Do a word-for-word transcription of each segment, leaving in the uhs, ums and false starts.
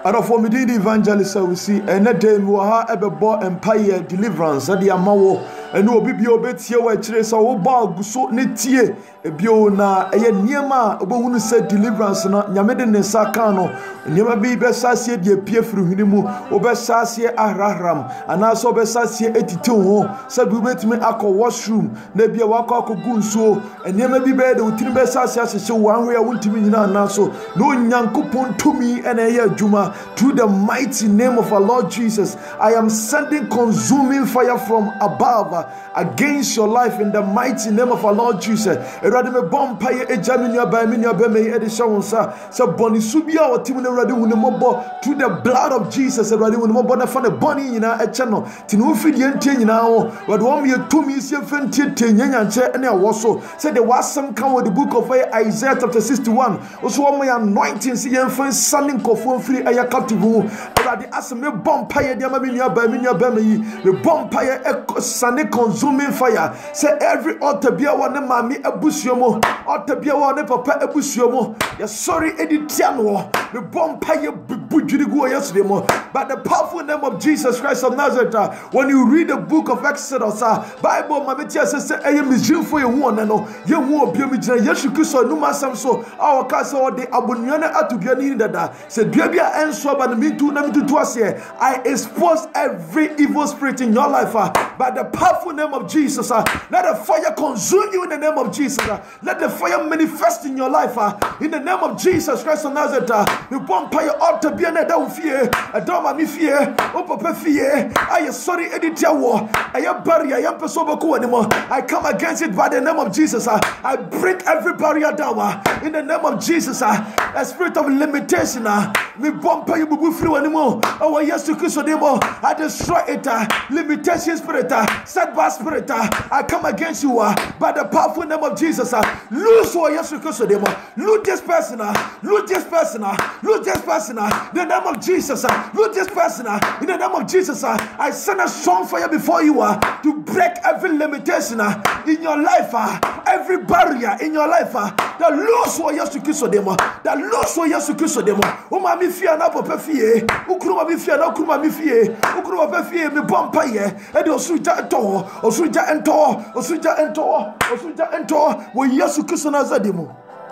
And of me did Evangelist Awusi, and that day we have ever bought empire deliverance at the Amawo, and no be obeyed here where trace our bag so netie, a bio na a niema, a woman said deliverance, na Yameden Sakano, never be Bessasia, the appear through Hinimu, or Bessasia Araram, and also Bessasia eighty-two, said we went me aqua washroom, maybe a waka gunso, and never be bed with Bessasia, so one way I want to be now, so no Yankupon to me and a year Juma. Through the mighty name of our Lord Jesus, I am sending consuming fire from above uh, against your life in the mighty name of our Lord Jesus. Eradime bompire ejaminia ba minia be me edisha wonsa se boni subia o timune erade hunimobo through the blood of Jesus. Erade hunimobo na fa ne boni nyina eche no tinu fidie ntie nyina ho wade wo me tumi sie fentie tenyanya nche ene awoso say the wasam kan with the book of Isaiah chapter sixty-one also wo me anointing see yemfa sending kofo free captive who already asked me bompire dear minia ba minia be me the bompire sane consuming fire say every altar bia one mami abusuomo altar bia one papa abusuomo ya sorry editiano the bompire bujiri go yesterday mo but the powerful name of Jesus Christ of Nazareth uh, when you read the book of Exodus uh, Bible mamitia say say eye misjin for you one no ye hu obia mi gina Yesu Kristo no masam so our case or the abunuane atubia ni dada say bia bia enso ba me tu na me tu ase I expose every evil spirit in your life uh, by the powerful name of Jesus uh, let the fire consume you in the name of Jesus uh, let the fire manifest in your life uh, in the name of Jesus Christ of Nazareth uh, the vampire altar be na da fear a doma mi fear o papa fear I sorry editia war I am barrier I am person boko anymore I come against it by the name of Jesus uh, I break every barrier down uh, in the name of Jesus uh, a spirit of limitation uh, me vampire bubu free anymore oh yes to Christ anymore I destroy it uh, limitation spirit uh, setback spirit uh, I come against you uh, by the powerful name of Jesus uh, lose oh yes to Christ anymore lose this person uh, lose this person uh, lose this person uh, in the name of Jesus uh, lose this person uh, in the name of Jesus uh, I send a strong fire before you uh, to break every limitation uh, in your life uh, every barrier in your life uh, the lose oh yes to Christ anymore the lose oh yes to Christ anymore oh mami fear na papa fear ukruma mi fear na ukruma mi fear ukruma papa fear me bompa ye e de osuja ento osuja ento osuja ento osuja ento wo Yesu Kristo na zadimo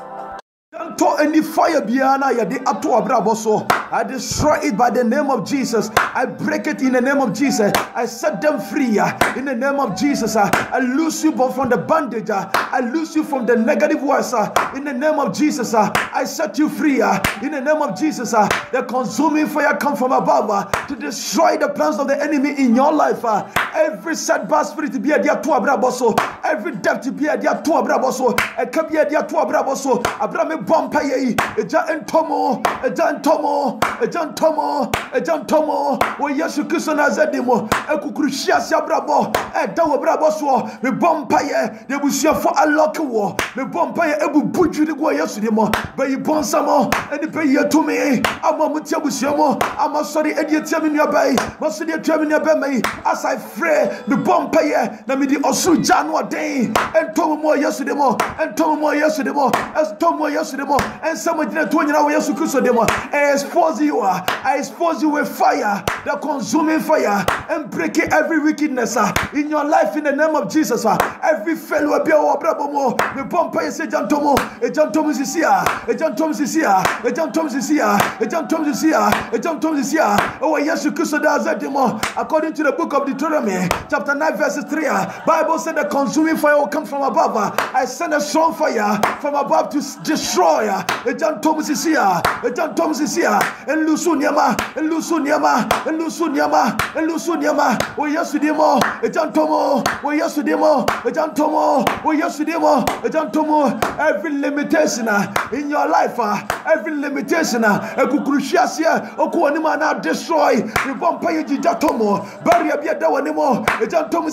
to any fire biana ya de ato abraboso I destroy it by the name of Jesus. I break it in the name of Jesus. I set them free uh, in the name of Jesus. uh, I loose you from the bandage. uh, I loose you from the negative words uh, in the name of Jesus. uh, I set you free uh, in the name of Jesus. uh, The consuming fire come from above uh, to destroy the plans of the enemy in your life. uh, Every setback spirit be a dia to abraboso. Every debt be a dia to abraboso. E ka be a dia to abraboso. Abrame bompa ye. Eja entomo. Eja entomo. Eja entomo. Eja entomo. Wo Yesu Kristo na zadimo. E kukurushia si abrabo. E da wo abraboso. Me bompa ye. De busia for unlock wo. Me bompa ye ebu bujuri go Yesu dimo. Be yi bonsamo. E ni be ye to me. Ama mutia busia mo. Ama sorry e dia tia me nua bai. Mo so dia tia me nua bai mai. As I pray, the bompire, na me di osu janu den, and tomu mo Yesu demo, and tomu mo Yesu demo, as tomu Yesu demo, and some did to nyina wo Yesu Kristo demo. I expose you, I expose you with fire, the consuming fire, and break every wickedness uh, in your life in the name of Jesus. Uh, every failure be our brabo, the bompire say jantomo, a jantomo is here, a jantomo is here, a jantomo is here, a jantomo is here, a jantomo is here. Oh Yesu Kristo does that demo, according to the book of Deuteronomy. Chapter nine verses three, Bible said the consuming fire will come from above. I send a strong fire from above to destroy. A John Thomas is here. A John Thomas is here. And Lusuniama, and Lusuniama, and Lusuniama, and Lusuniama. We yes to demo. A John Tomo. We yes to demo. A John Tomo. We yes to demo. A John Tomo. Every limitation in your life, every limitation, a Kukrushasia, Okuanima now destroy. The vampire Jatomo. Barrier be a dawanimo. I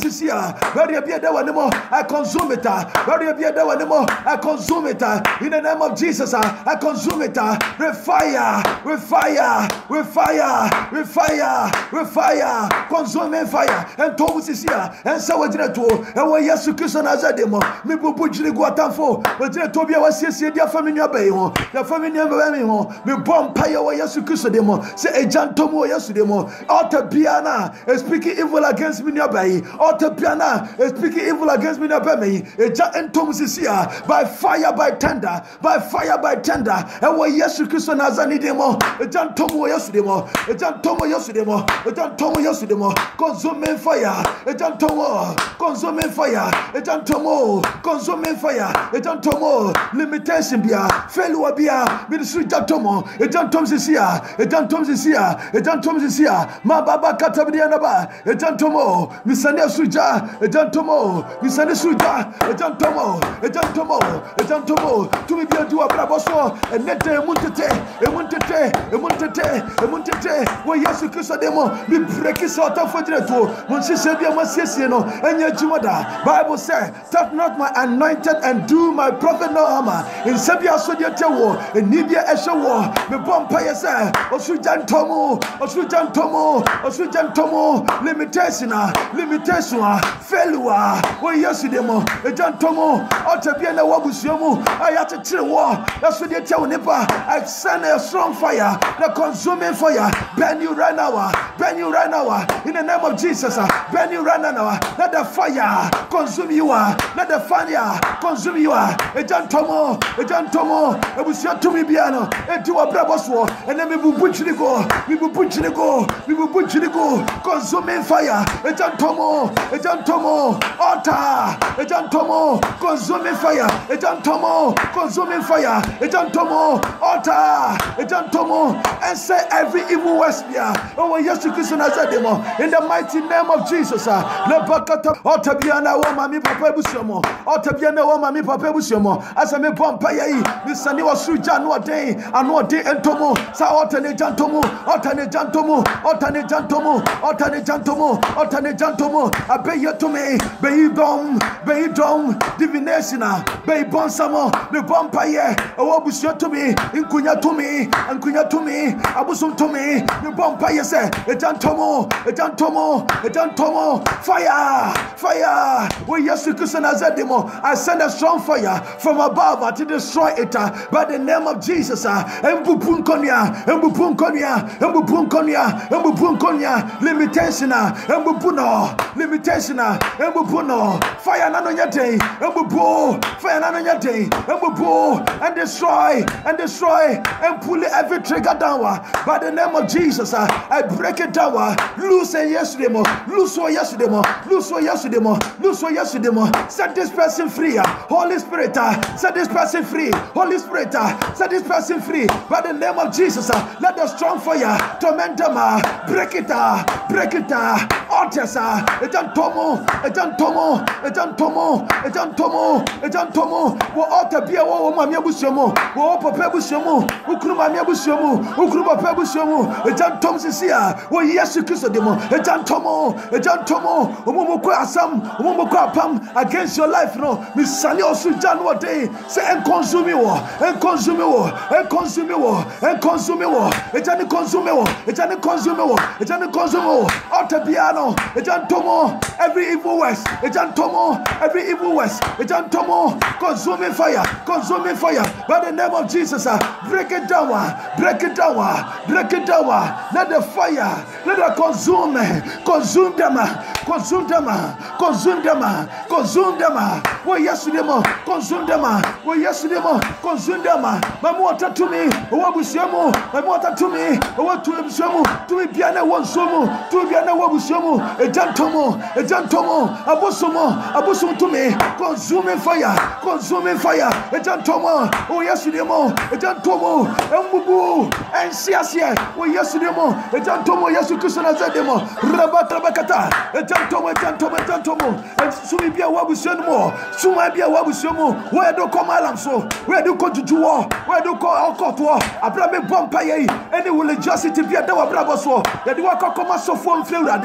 consume it. I consume it in the name of Jesus. I consume it with fire, with fire. fire, with fire, with fire, with fire, consuming fire, and Thomas is here, and so we're going to, and we're yes to kiss an azademo, me put you go for, but Tobia was yes, dear family obey home, the family obey home, me bomb pire, yes to kiss demo, say a John Tomo, yes to demo, Alta Piana is speaking evil against me nearby, Alta Piana is speaking evil against me nearby, a John Thomas is here, by fire, by tender, by fire, by tender, and we're yes to kiss an azanidemo, a John Tomo, yes to demo, a John Tomo, yes to demo, a John Tomo, yes to demo, consuming fire, a John Tomo, consuming fire, a John Tomo, consuming fire, a John Tomo, limitation bia, failure bia, ministry John Tomo, a John Thomas is here, a John Thomas is here, a John Thomas is here, Ma Baba Katabianaba, a John Tomo, Missania Suja, a John Tomo, Missania Suja, a John Tomo, a John Tomo, a John Tomo, to be able to a Braboso, a Nete, a Muntete, a Muntete, a Muntete, a Muntete, where yes, you kiss a demo, be breaking out of the two, when she said, you must say, no, and yet you Bible says, touch not my anointed and do my prophet no harm. In Sabia Sodia Tewo, in Nibia Eshawo, the Bompire say, Osujan Tomo, Osujan Tomo, Osujan Tomo, limitation, limitation, failure, where yesterday, a John Tomo, Otapiana Wabusiomo, I had to chill war, that's what they tell Nipa, I send a strong fire, the consuming fire, burn you right now, burn you right now, in the name of Jesus, burn you right now, let the fire consume you, let the fire consume you, a John Tomo, a John Tomo, a Busio Tumi Biano, and to a Braboswo, and then we will put you go, we will put you go, we will put you go, consuming fire, a John Tomo, a John Tomo, altar, a John Tomo, consuming fire, a John Tomo, consuming fire, a John Tomo, altar, a John Tomo, and say every evil west here, oh yes to Christian as a demo, in the mighty name of Jesus, Lebakata, Otabiana, Mami Papa Bushomo, Otabiana, Mami Papa Bushomo, as a me Pompaya, Miss Sunny was through Jan what day, and what day and Tomo, Sa Otane Jantomo, Otane Jantomo, Otane Jantomo, Otane Jantomo, Otane Jantomo, I pay you to me, Bay Dom, Bay Dom, Divination, Bay Bonsamo, the Pompaya, oh, Busho to me, in Kunya to me, and Kunya to me, Abusum to me, the Pompaya say, a Jantomo, a Jantomo, a Jantomo, fire, fire, we yes to Christian as a demo, I send a strong fire from above to destroy it by the name of Jesus, and Bupunkonia, and Bupunkonia, and Bupunkonia, and Bupunkonia, limitation, and Bupuno, limitation, and Bupuno, fire Nanonyate, and Bupu, fire Nanonyate, and Bupu, and destroy, and destroy, and pull every trigger down by the name of Jesus. I break it down, loose and yesterday more, loose or yesterday more, loose or yesterday more, loose or yesterday more, set this person free, Holy Spirit, set this person free, Holy Spirit, set this person free by the name of Jesus. Let the strong fire torment them, break it, break it, altars, a John Tomo, a John Tomo, a John Tomo, a John Tomo, a John Tomo, wo altar be a wo mamia bushomo, wo papa bushomo, ukruma mia bushomo, ukruma papa bushomo, a John Thomas is here, wo Yesu Christ demo, a John Tomo, a John Tomo, umumoko asam, umumoko apam against your life, no, Miss Sally also John what day, say and consume you, and consume you, and consume you, and consume you, a Johnny consume you, a Johnny consume you, a Johnny consume you, altar piano, a John Tomo, every evil west, a John Tomo, every evil west, a John Tomo, consuming fire, consuming fire, by the name of Jesus, break it down, break it down, break it down, let the fire, let it consume, consume them, consume them, consume them, consume them, well yesterday, consume them, well yesterday, consume them, my water to me, what was your mo, my water to me, what to him, to be piano one somo, to be an what was your mo, a John Tomo, a John Tomo, a bosomo, a bosom to me, consuming fire, consuming fire, a John Tomo, oh yesterday, a John Tomo, and Mubu, and Siasia, oh yesterday, a John Tomo, yes, you could say, Rabatabakata, a John Tomo, a John Tomo, a John Tomo, and soon be a Wabusion more, soon might be a Wabusiomo, where do come Alam so, where do go to war, where do call our court war, a Brabbe Bompaye, and it will just it to be a Dawa Braboso, that you are come so phone feel that day,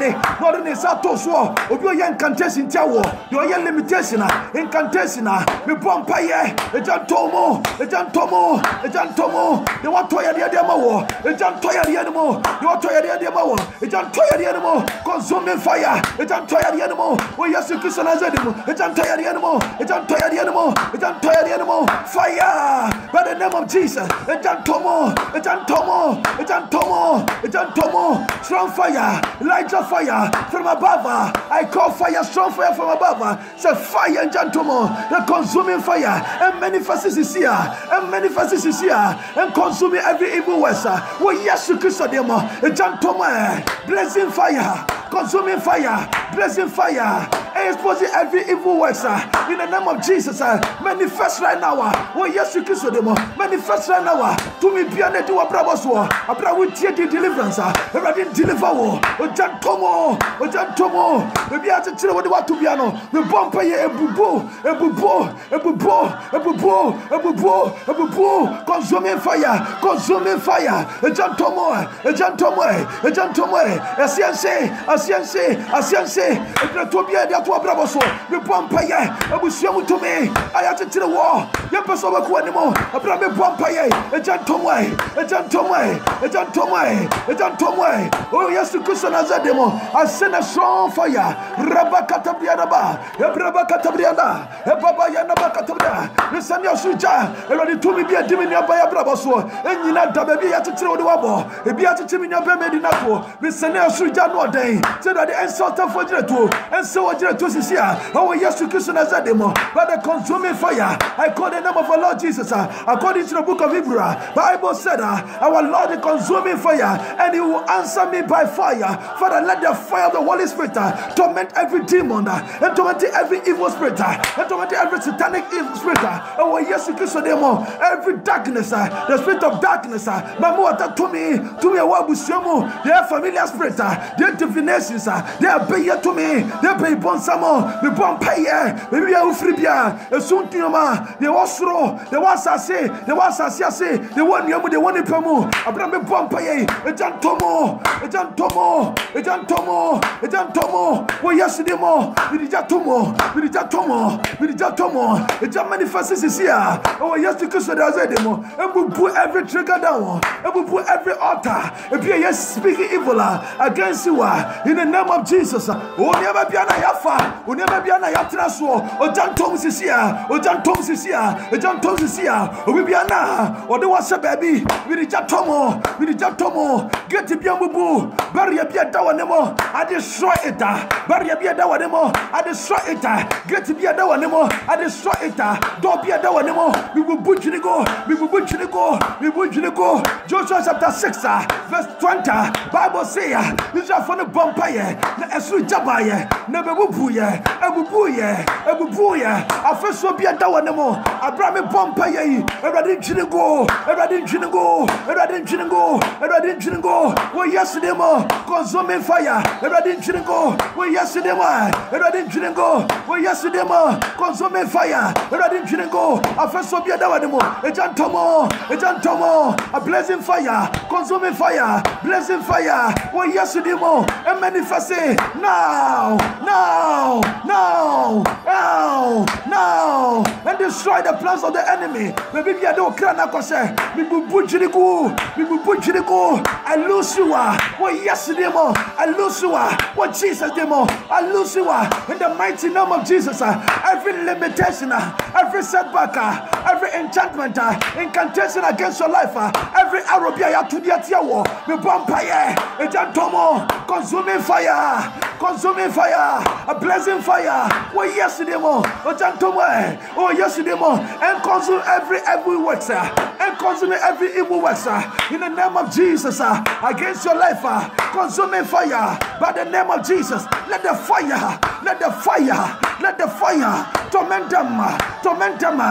God in his autos war, or your young contesting tower, your young limitation, incantation, me Pompire, a John Tomo, a John Tomo, a John Tomo, the one toy at the animal, a John toy at the animal, you are toy at the animal, a John toy at the animal, consuming fire, a John toy at the animal, where you see Christian as animal, a John toy at the animal, a John toy at the animal, a John toy at the animal, fire, by the name of Jesus, a John Tomo, a John Tomo, a John Tomo, a John Tomo, strong fire, Elijah fire from above, I call fire, strong fire from above, say fire and John Tomo, the consuming fire, and manifests is here, and manifests is here, and consuming every evil work. Well, yes, you Christ, a John Tomo, blazing fire, consuming fire, blazing fire, and exposing every evil work in the name of Jesus. Manifest right now. Well, yes, you Christ, manifest right now. To me, be an edu abraboswo, abra with the deliverance. I didn't deliver. O John Tomo, O John Tomo, maybe I have to tell what you want to be. The bumper, a bubo, a bubo, a bubo, a bubo, a bubo, a bubo, consuming fire, consuming fire. A John Tomo, a John Tomo, a John Tomo, a Siense, a Siense, a Siense, a Tobia, the Abraboswo, the bumper, a Busiamu to me. I have to tell the war. Yapasova Quanimo, a Brabe bumper, a John Tomo, a John Tomo, a John Tomo, a John Tomo. Oh, yes, to Kusan Azademo. I send a strong fire. Rabakatabriada, Ebrabakatabriada, Ebaba Yanabakatabra, the Sanya Suja, and ready to be a dimina by a Brabaso, and you know, Dababi at the Trodwabo, a Beata Timina Bemedinapo, the Sanya Suja no day, said that the insult of Fajretu, and so I did to Sisia. Oh, yes, to Kusan Azademo, by the consuming fire. I call the name of our Lord Jesus, according to the book of Hebrew. Bible said, our Lord is consuming fire, and he will answer me by fire. Father, let the fire of the Holy Spirit uh, torment every demon uh, and torment every evil spirit uh, and torment every satanic evil spirit. Uh, oh, yes, you can show them all. Every darkness, uh, the spirit of darkness, uh, Mamuata to me, to me, Wabusiamo, their familiar spirit, uh, their divinations, uh, they are paying to me, they pay Bonsamo, the Bompaye, maybe a Ufribia, a Suntioma, the Osro, the Wasase, the Wasasiase, the one Yamu, the one in Pemu, Abraham Bompaye, a John Tomo, a John Tomo, a John Tomo, a John Tomo, well, yes, the more, with the Tomo, with the Tomo, with the Tomo, a John manifests is here. Oh, yes, the Christian does it, and we put every trigger down, and we put every altar, and be yes, speaking evil against you in the name of Jesus. Oh, never be an Ayafa, oh, never be an Ayatraso, or John Thomas is here, or John Thomas is here, or John Thomas is here, or we be an or the was a baby, with the Tomo, with the Tomo, get to be a boo, bury a beer down anymore, I destroy it, bury a beer down anymore, I destroy it, get to be a down anymore, I destroy it, don't be a down anymore, we will butch you go, we will butch you go, we will butch you go. Joshua chapter six, verse twenty, Bible say, this is for the bumpire, the Esru Jabaye, never bubuye, a bubuye, a bubuye, I first will be a down anymore, I brought me bumpire, I didn't go, I didn't go, I didn't go, I didn't go, well, yesterday more, consuming fire, I didn't go, well, yesterday more, I didn't go, well, yesterday more, consuming fire, I didn't go, I first will be a down anymore, a John Tomo, a John Tomo, a blazing fire, consuming fire, blazing fire, well, yesterday more, and manifesting now, now, now, now, now, and destroy the plans of the enemy. Maybe I don't cry now, cause we will put you to go, we will put you to go. I lose you, well, yesterday more, I lose you, what Jesus did more, I lose you in the mighty name of Jesus. Every limitation, every setback, every enchantment, incantation against your life, every arrow to the Atiawo, the vampire, a Jantomo, consuming fire, consuming fire, a blazing fire. Well, yesterday more, a Jantomo, oh, yesterday more, and consume every every work, and consume every evil work, in the name of Jesus, against your life, consuming fire, by the name of Jesus. Let the fire, let the fire, let the fire torment them, torment them,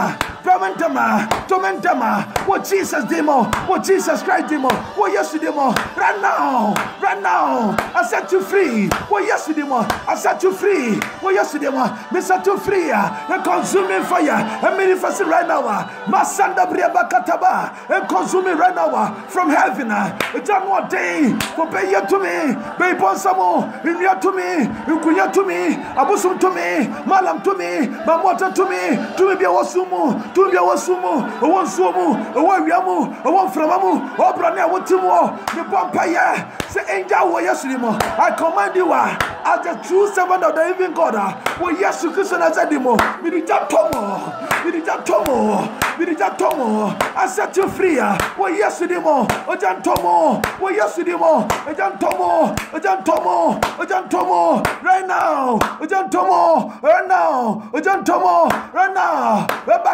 torment them, torment them. What Jesus demon, what Jesus Christ demon, what yes demon, right now, right now, I set you free. What yes demon, I set you free. What yes demon, me set you free. The consuming fire, and manifesting right now. Masanda briaba kataba, and consuming right now from heaven. It's not one day for pay you to me, pay Bonsamo, in your to me, you kunya to me, Abusum to me, Malam to me, Mamota to me, to be a wasumu, to be a wasumu, a one sumu, a one yamu, a one framamu, or branya watumo, the vampire, say angel wa yesterday. I command you as the true servant of the living God. Well, yes, you can say that demo. We did that tomo, we did that tomo, we did that tomo. I set you free. Well, yes, you demo, a jan tomo, well, yes, you demo, a jan tomo, a jan tomo, a jan tomo, right now, a jan tomo, right now, a jan tomo, right now.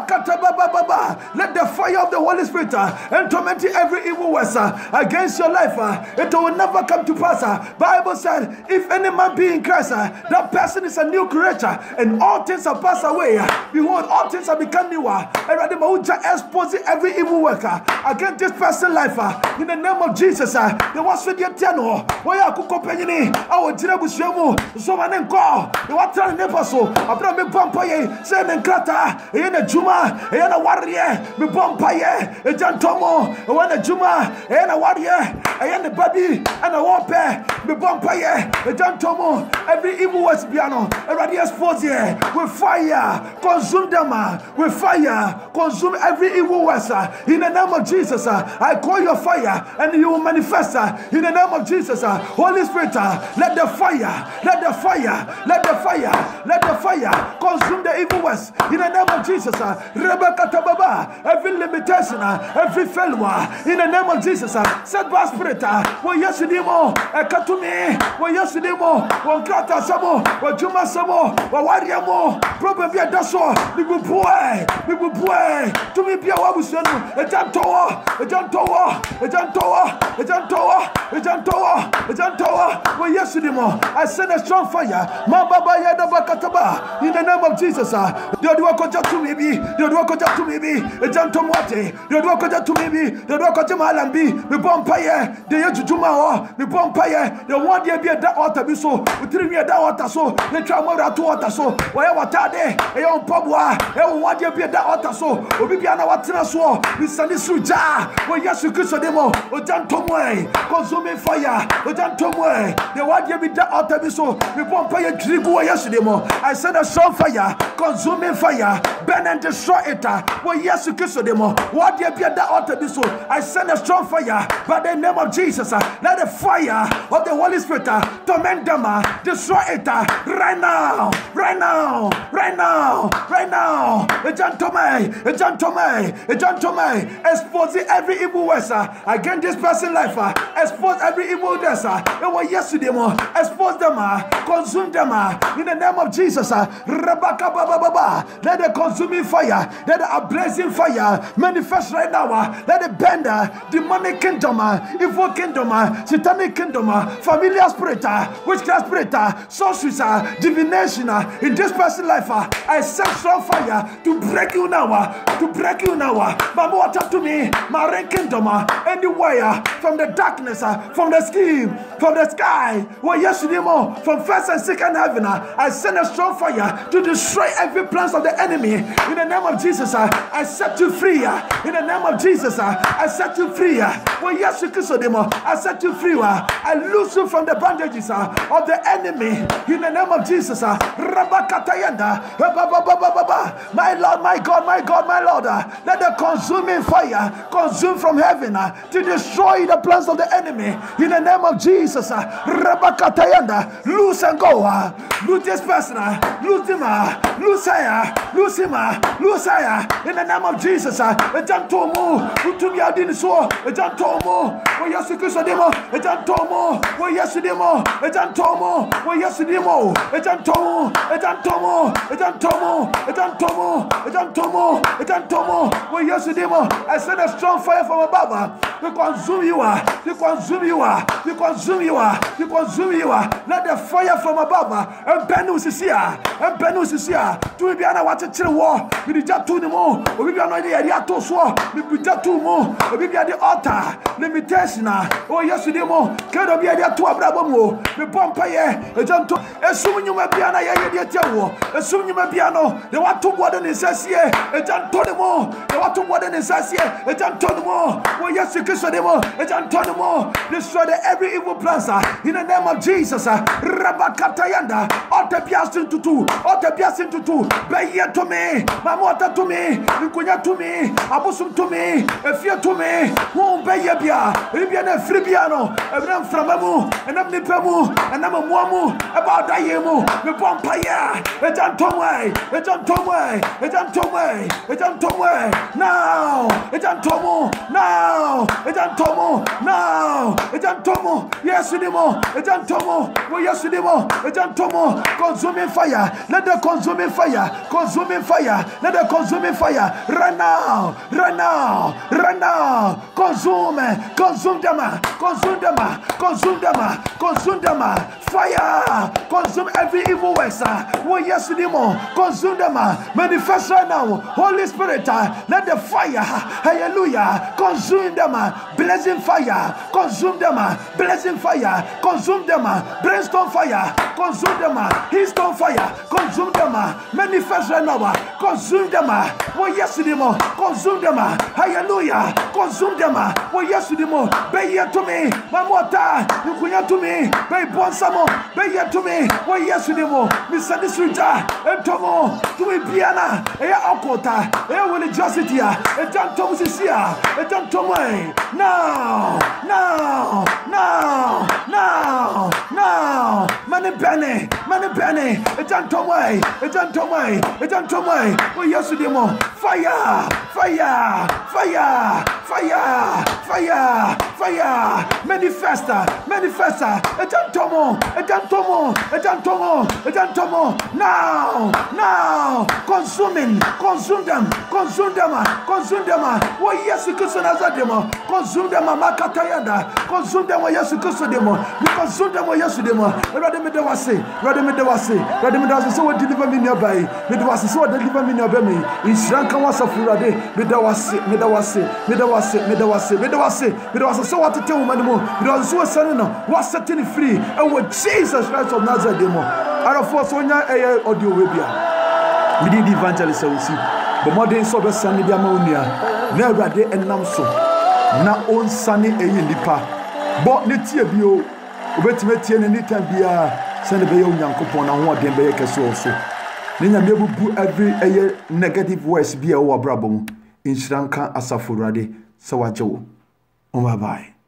Let the fire of the Holy Spirit and torment every evil words against your life. It will never come to pass. Bible said, if any man be in Christ, that person is a new creature, and all things have passed away. Behold, all things have become new. And exposing every evil worker against this person's life. In the name of Jesus, the was for the eternal. Why I could company our Jirabushemu, so my name call the water never so. I brought me Pompaye, Sen Krata, a Juma, and a warrior, me Pompaye, a Jantomo, one a Juma, and a warrior, and a baby, and a warpair, me Pompaye, a Jantomo, every evil was piano, a radius expose here with fire, consume them with fire, consume every evil was in the name of Jesus. I call your fire, and you will manifest in the name of Jesus. Holy Spirit, let the fire, let the fire, let the fire, let the fire consume the evil works in the name of Jesus. Rebecca Tababa, every limitation, every failure in the name of Jesus. Set by spirit, well, yes, you demo, a katumi, well, yes, you demo, one krata samo, well, Juma samo, well, Wadiamo, probably a dasso, we will boy, we will boy, to me be a wabuson, a jantoa, a jantoa, a jantoa, a jantoa, a jantoa, a jantoa, well, yes, you demo, I send a strong fire, Mababa Yadabakataba, in the name of Jesus. The Duakoja to me be, the Duakoja to me be, a jantomate, the Duakoja to me be, the Duakoja Malambi, the Bompire, the Yajuma, the Bompire, the one year be a da water be so, with three year da water so, the Tramora to water so, wherever Tade, a young Pabua, a one year be a da water so, or be an Awatina so, with Sunny Suja, or Yasukusa demo, or Jantomwe, consuming fire, or Jantomwe, the one year be da water be so, the Bompire Trigo yesterday. I send a strong fire, consuming fire, burn and destroy it. Well, yes, you kiss them. What you be that ought to be so? I send a strong fire by the name of Jesus. Let the fire of the Holy Spirit torment them, destroy it right now, right now, right now, right now. A gentleman, a gentleman, a gentleman, exposing every evil words against this person's life. Expose every evil death. Well, yes, you expose them, consume them in the name of Jesus. Rebecca Baba Baba, let the consuming fire, let the blazing fire manifest right now. Let the bender, demonic kingdom, evil kingdom, satanic kingdom, familiar spirit, witchcraft spirit, sorcery, divination in this person's life. I send strong fire to break you now, to break you now. Mama, what up to me? My rain kingdom, anywhere from the darkness, from the scheme, from the sky. Well, yes, from first and second heaven. I send a strong fire to destroy every plans of the enemy. In the name of Jesus, I set you free. In the name of Jesus, I set you free. Well, yes, you I set you free. I loose you from the bandages of the enemy. In the name of Jesus, my Lord, my God, my God, my Lord, let the consuming fire consume from heaven to destroy the plans of the enemy. In the name of Jesus, loose and go. Lose this person, lose him, lose her, lose him, lose her. In the name of Jesus, a jantomo, to me, I didn't so, a jantomo, or yes, you could demo, a jantomo, or yes, demo, a jantomo, or yes, demo, a jantomo, a jantomo, a jantomo, a jantomo, a jantomo, a jantomo, or yes, demo. I send a strong fire from above. We consume you, we consume you, we consume you, we consume you. Let the fire from above. And Benus is here. And Benus is here. biana tumi biana wakyekere wo me di jatu ne mo obi biana de yari ato so me bu jatu mo obi biana de altar limitation oh yesu de mo kedo bia de ato abrabo mo me bompa ye ejanto esum nyuma biana ye ye de tewo esum nyuma biano de wato bode ne sasie ejanto de mo de wato bode ne sasie ejanto de mo oh yesu kristo de mo ejanto de mo destroy every evil plans in the name of Jesus. Rabakatayanda ote biasin tutu ote biasin tutu beye to me mamota to me nkunya to me abusum to me efie to me won beye bia ebia na fribia no ebram framamu enam nipemu enam muamu about dayemu me pompa ya ejantomwe ejantomwe ejantomwe ejantomwe now ejantomo now ejantomo now ejantomo yes demo ejantomo we yes demo ejantomo consuming fire let the consuming fire consuming fire let the consuming fire right now right now right now consume consume them consume them consume them consume them fire consume every evil works we yes demo consume them manifest right now Holy Spirit let the fire hallelujah consume them blazing fire consume them blazing fire consume them brimstone fire consume them hillstone fire consume them manifest right now consume them we yes demo consume them hallelujah consume them we yes demo be here to me mamota nkunya to me be bonsamo be here to me we yes demo mi sadisuja entomo to me piana e akota e religiosity e jantom sisia e jantom now now now now now mani bene mani bene e jantom e jantom e jantom we yes demo fire fire fire fire fire fire manifesta manifesta e jantomo e jantomo e jantomo e jantomo now now consuming consume them consume them consume them we yes Christ nazademo consume them makatayanda consume them we yes Christ demo we consume them we yes demo ready me dey wase ready me dey wase ready me dey wase so we deliver me nearby me dey wase so deliver me nearby me inshranka wasafurade me dey wase me dey wase me dey wase me dey wase me dey wase me dey wase so what to tell woman mo me dey wase so send no was setting free and with Jesus Christ of Nazareth demo ara for so nya eh audio we bia me di Evangelist Awusi but modern so be send dia ma onua na awurade enam so na on sane eyi nipa bo ne tie bio obetime tie ne nitan bia send be onyankopon na ho odem be ye kese so ne nya me bubu every eye negative words bia wo abrabom inshranka asafurade se wajewo o bye bye.